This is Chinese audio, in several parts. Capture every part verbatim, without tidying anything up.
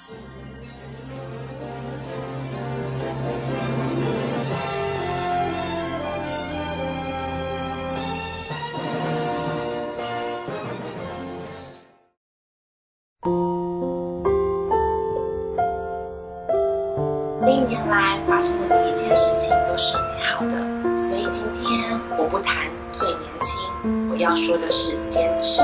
这一年来发生的每一件事情都是美好的，所以今天我不谈最年轻，我要说的是坚持。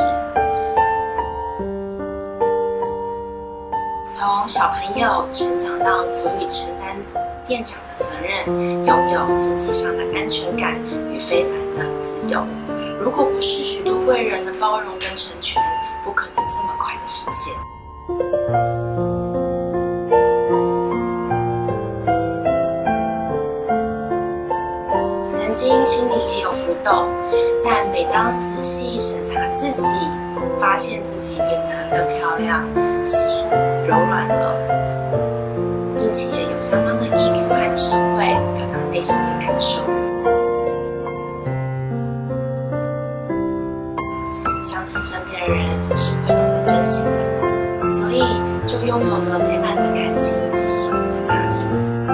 从小朋友成长到足以承担店长的责任，拥有经济上的安全感与非凡的自由。如果不是许多贵人的包容跟成全，不可能这么快的实现。曾经心里也有浮动，但每当仔细审查自己，发现自己变得更漂亮，心柔软了，并且有相当的 E Q 和智慧，表达内心的感受。相信身边的人是会懂得珍惜的，所以就拥有了美满的感情及幸福的家庭。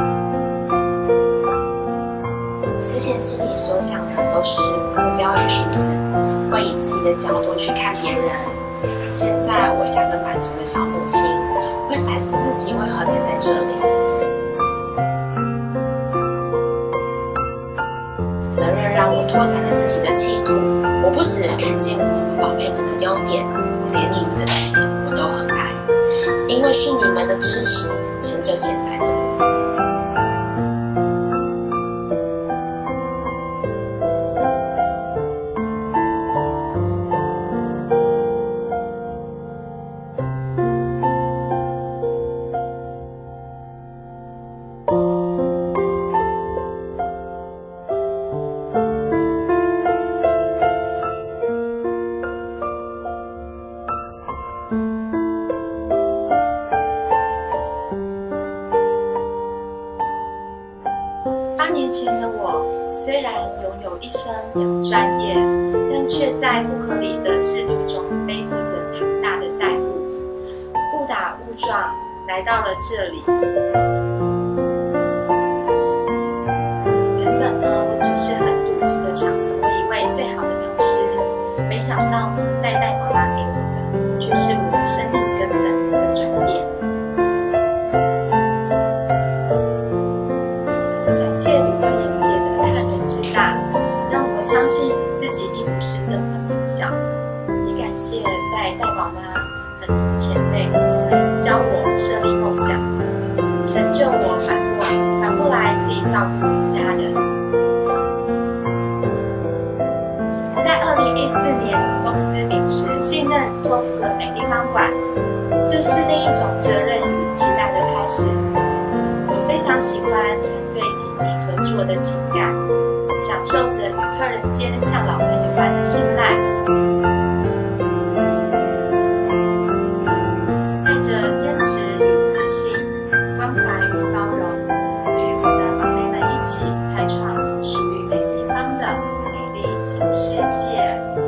之前心里所想的都是目标与数字，会以自己的角度去看别人。现在我像个满足的小母亲，会反思自己为何站在这里。责任让我拓展了自己的气度，我不只看见我们宝贝们的优点，我连你们的缺点我都很爱，因为是你们的支持成就现在的我。 八年前的我，虽然拥有一身两专业，但却在不合理的制度中背负着庞大的债务，误打误撞来到了这里。原本呢，我只是很笃执的想成为一位最好的老师，没想到呢，在带妈妈给我的，却是我生命根本的转变。感谢吕观音姐的看人之大，让我相信自己并不是这么的渺小。也感谢在带宝妈很多前辈们教我设立梦想，成就我反过反过来可以照顾家人。在二零一四年，公司秉持信任托付了美丽方馆，这是另一种责任与期待的开始。我非常喜欢团队紧密合作的情感，享受着与客人间像老朋友般的信赖。带着坚持与自信，关怀与包容，与我的宝贝们一起开创属于每地方的美丽新世界。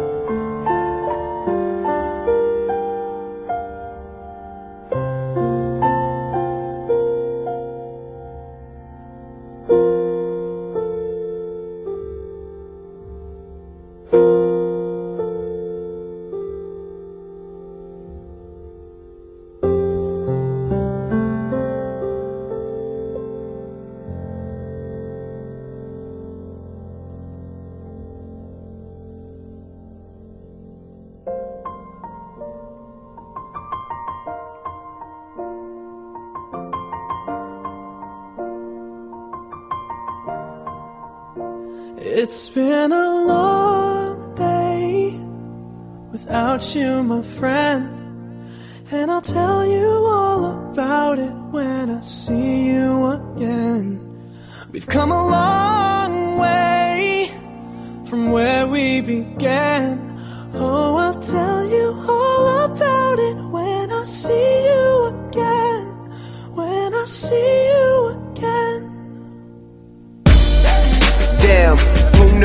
It's been a long day without you, my friend, and I'll tell you all about it when I see you again. We've come a long way from where we began. Oh, I'll tell you all about it when I see you again, when I see you again. Damn, who knew?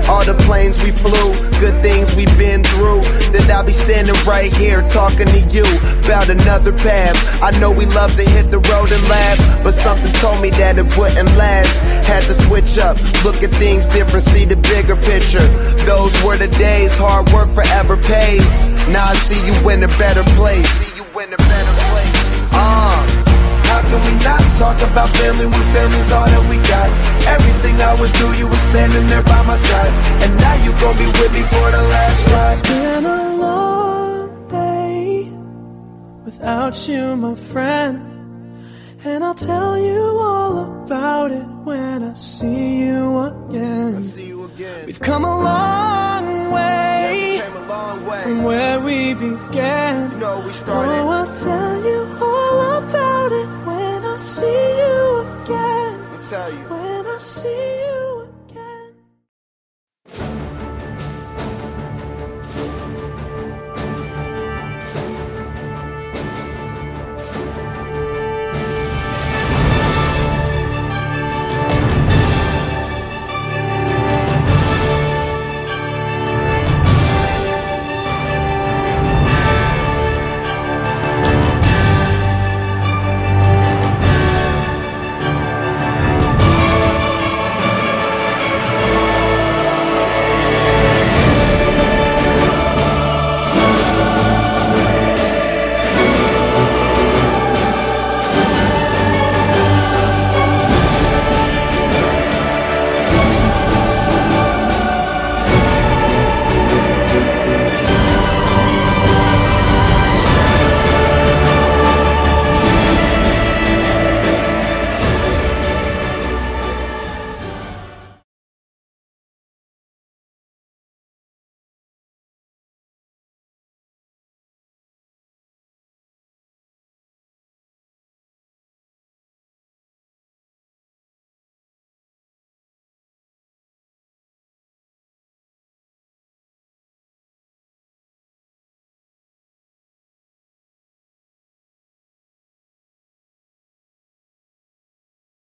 all the planes we flew, good things we've been through, then I'll be standing right here talking to you about another path. I know we love to hit the road and laugh, but something told me that it wouldn't last. Had to switch up, look at things different, see the bigger picture. Those were the days, hard work forever pays. Now I see you in a better place. See you in a better place. Uh, how can we not talk about family when family's all that we got? Everything I went through, you were standing there by my side, and now you gon' be with me for the last ride. It's been a long day without you, my friend, and I'll tell you all about it when I see you again. I see you again. We've come a long way, yeah, we came a long way from where we began. You know we started. Oh, I'll tell you all about it when I see you again. Let me tell you. When I see you